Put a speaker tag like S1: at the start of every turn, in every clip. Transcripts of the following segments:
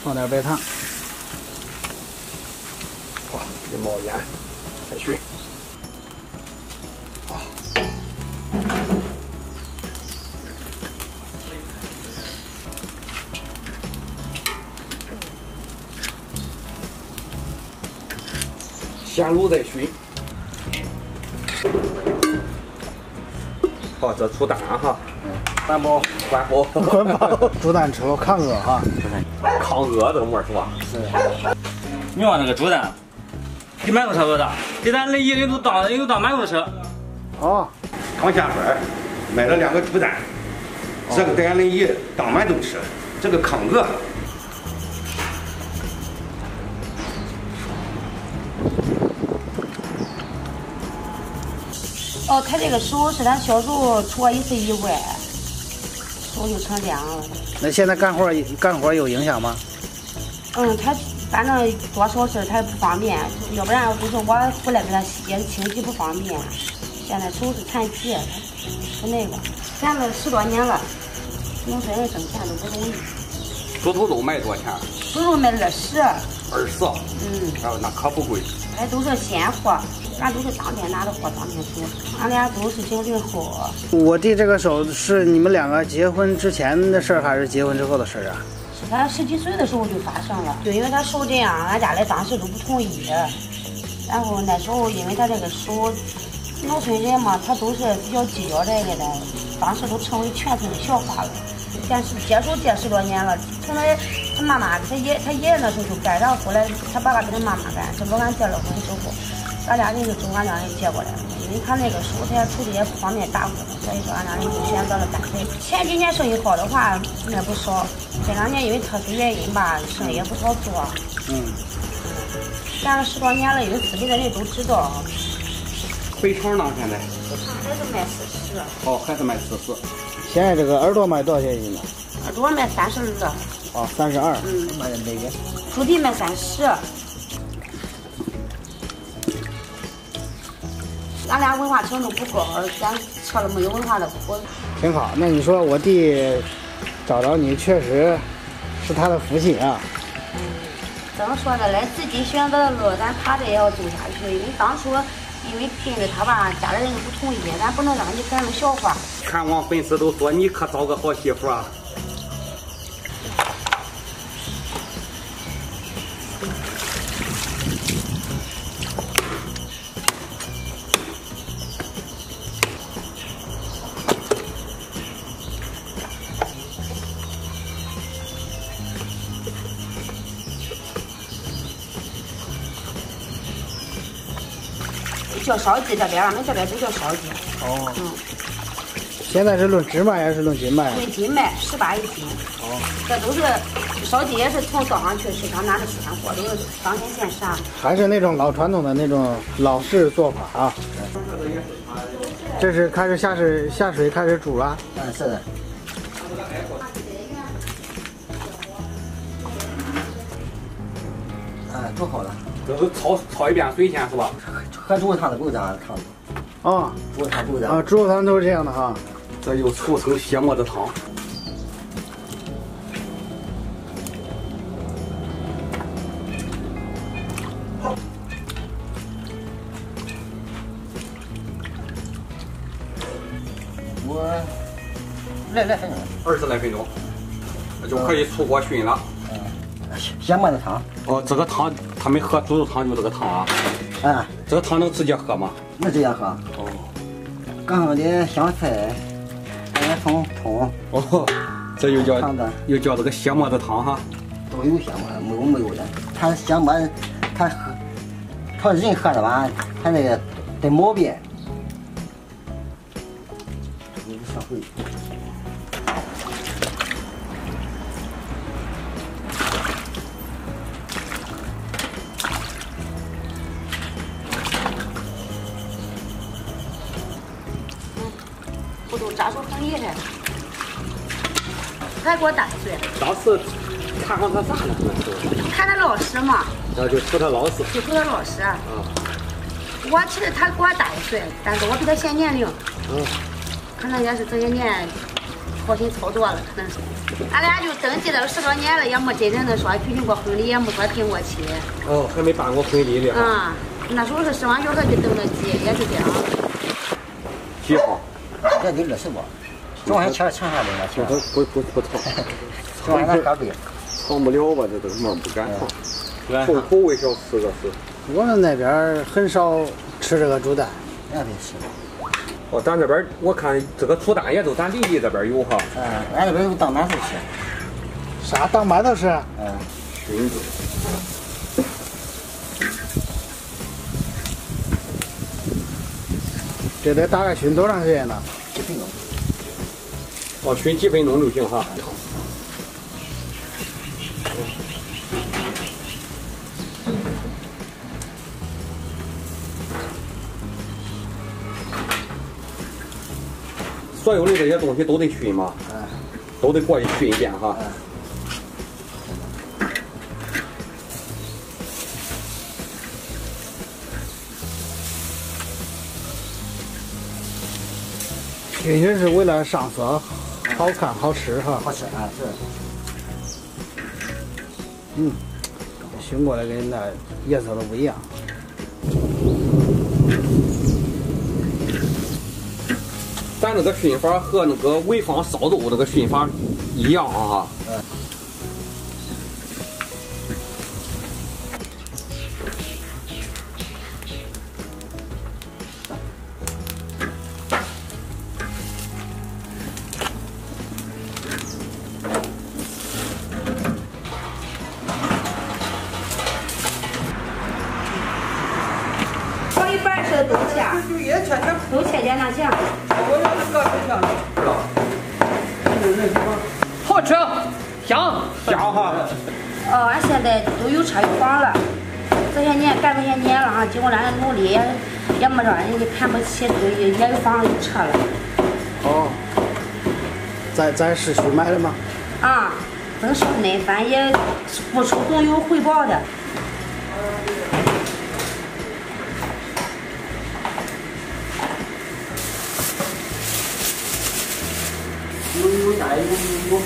S1: 放点白糖。
S2: 哇，一冒烟，开水。啊，先卤再熏。好，这出蛋哈。关包，关包，
S1: 关包，猪蛋吃了抗饿哈。
S2: 抗饿这个馍是吧？
S1: 是。
S3: 你看这个猪蛋，比馒头差不多大，比咱一人都当馒头吃。
S1: 哦。
S2: 刚下班买了2个猪蛋，这个带人一当馒头吃，这个抗饿。
S4: 哦，他这个手是他小时候出过一次意外，手就成这样了。
S1: 那现在干活有影响吗？
S4: 他反正多少事他也不方便，要不然就是我回来给他洗，清洗不方便。现在手是残疾，是那个，干了10多年了，农村人挣钱都不容易。
S2: 猪头肉卖多少钱？
S4: 猪肉卖20。
S2: 20。那可不贵。
S4: 那都是鲜货。俺都是当天拿的货当天煮，俺俩都是90后。
S1: 我弟这个手是你们2个结婚之前的事儿，还是结婚之后的事儿啊？
S4: 是他10几岁的时候就发生了，就因为他手这样，俺家里当时都不同意。然后那时候因为他这个手，农村人嘛，他都是比较计较这个的，当时都成为全村的笑话了。但是接手这10多年了，从来他妈妈他爷爷那时候就干，然后后来他爸爸跟他妈妈干，这不俺结了婚之后。俺俩人就从俺俩人接过来了，因为他那个手他出去也不方便打工，所以说俺俩人就选择了单飞。前几年生意好的话那不少，这2年因为特殊原因吧，生意也不好做。干了10多年了，因为村里的人都知道。
S2: 回肠呢？现在？
S4: 回肠还是卖40。
S2: 哦，还是卖40。
S1: 现在这个耳朵卖多少钱一斤呢？
S4: 耳朵卖32。
S1: 哦，32。
S4: 卖哪个？猪蹄卖30。俺俩文化程度不高，咱吃了没有文化的苦。
S1: 挺好，那你说我弟找着你，确实是他的福气啊。
S4: 怎么说呢？来自己选择的路，咱爬着也要走下去。因为当初因为跟着他吧，家里人就不同意，咱不能让你赶了笑话。
S2: 全网粉丝都说你可找个好媳妇啊！
S4: 叫烧鸡这边，俺们这边都叫烧鸡。
S1: 哦。现在是论只卖还是论斤卖？
S4: 论斤卖，18一斤。
S1: 哦。
S4: 这都是烧鸡，也是从早上去市场拿的鲜货，都是当天现杀。
S1: 还是那种老传统的那种老式做法啊。这是开始下水开始煮了。
S5: 是的。煮好了。
S2: 这是焯一遍水先是吧？
S5: 喝猪肉汤的不是这样的汤子。
S1: 啊，
S5: 猪肉汤不是这样。
S1: 猪肉汤都是这样的哈。
S2: 这又俗称血沫子汤。
S5: 我来分钟
S2: ，20来分钟，就可以出锅熏了。
S5: 血沫子汤。
S2: 哦，这个汤他们喝猪肉汤就这个汤啊。这个汤能直接喝吗？
S5: 能直接喝。
S2: 哦。
S5: 刚好的香菜，还有葱。
S2: 哦，这又叫这个血沫子汤哈。
S5: 都有血沫，没有的。它血沫，他人喝的吧，他那个得毛病。上回。
S4: 不都扎手很厉害，才给我打碎。
S2: 当时看上他啥了？
S4: 看他老实嘛。
S2: 然后就瞅他老实。
S4: 就瞅他老实。我其实他给我大1岁，但是我比他小年龄。可能也是这些年操心操作了，可能是。俺俩就登记了10多年了，也没真正的说举行过婚礼，也没说定过期。
S6: 哦，还没办过婚礼的。
S4: 啊，那时候是生完小孩就登了记，也是这样。
S6: 几号？
S5: 这得20多，这玩意钱下来了，钱。
S6: 不藏，
S5: 这玩意儿可贵。
S6: 藏不了吧？这门不敢藏。口味小吃个是。
S1: 我们那边很少吃这个猪蛋。
S5: 那得吃。
S6: 哦，咱这边我看这个猪蛋也都咱临沂这边有哈。
S5: 俺这边有当馒头吃。
S1: 啥当馒头吃？
S6: 熏子。
S1: 这得大概熏多长时间呢
S5: ？几分钟。
S6: 哦，熏几分钟就行哈。所有的这些东西都得熏嘛，都得过去熏一遍哈。
S1: 熏熏是为了上色，好看好吃哈。
S5: 好吃啊，是。
S1: 熏过来跟那颜色都不一样。
S6: 咱那个熏法和那个潍坊烧豆那个熏法一样啊。
S4: 炒一半是都切，都切点那酱。
S6: 好吃，香哈。
S4: 俺现在都有车有房了，这些年干这些年了啊，经过咱的努力，也没让人家看不起，也有房有车了。
S1: 哦，在市区买的吗？
S4: 啊，真是耐烦，也付出总有回报的。
S5: 有啥有。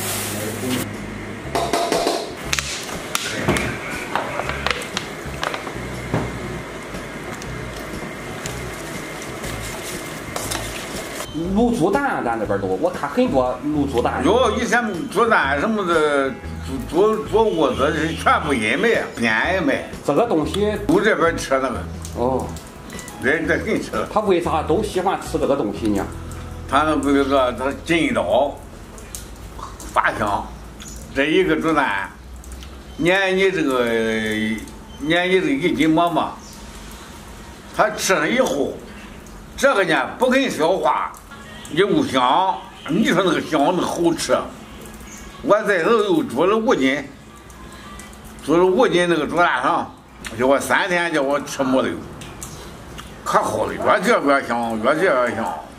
S6: 卤猪蛋啊，咱这边都，我看很多卤猪蛋。
S2: 有以前猪蛋什么的，做屋子是全部也卖，边也卖。
S6: 这个东西
S2: 都这边吃那个。
S6: 哦，
S2: 这很吃。
S6: 他为啥都喜欢吃这个东西呢？
S2: 他那这个他劲道发香，这一个猪蛋，撵你这个一斤馍馍，他吃了以后，这个呢不肯消化，又香，你说那个香那好吃。我在头又煮了5斤，煮了5斤那个猪蛋上，叫我3天叫我吃没了，可好了，越这越香，越这越香。